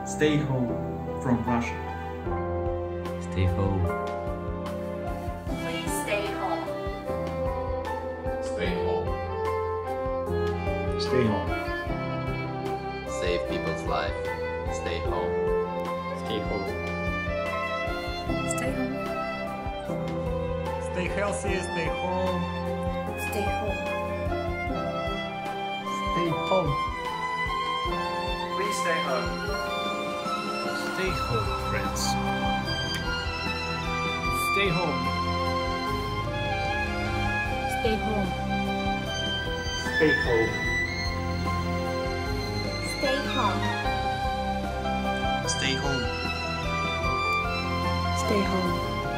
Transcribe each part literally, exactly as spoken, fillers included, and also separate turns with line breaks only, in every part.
Stay home from Russia.
Stay home.
Please stay home.
Stay home.
Stay home.
Save people's life. Stay home.
Stay home.
Stay home.
Stay healthy, stay home.
Stay home.
Stay home.
Please stay home.
Stay home, friends. Stay home.
Stay home.
Stay home.
Stay home.
Stay home.
Stay home.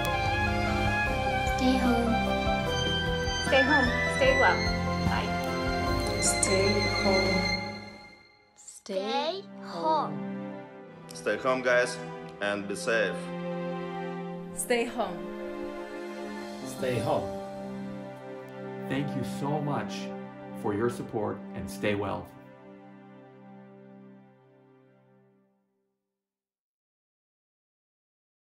Stay home. Stay home. Stay well. Bye. Stay home. Stay home.
Stay home, guys, and be safe.
Stay home.
Stay home.
Thank you so much for your support, and stay well.